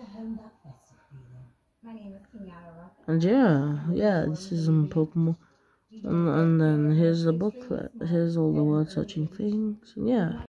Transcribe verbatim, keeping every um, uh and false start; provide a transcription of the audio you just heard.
And yeah, yeah, this is some Pokemon. And, and then here's the booklet. Here's all the word searching things. And yeah.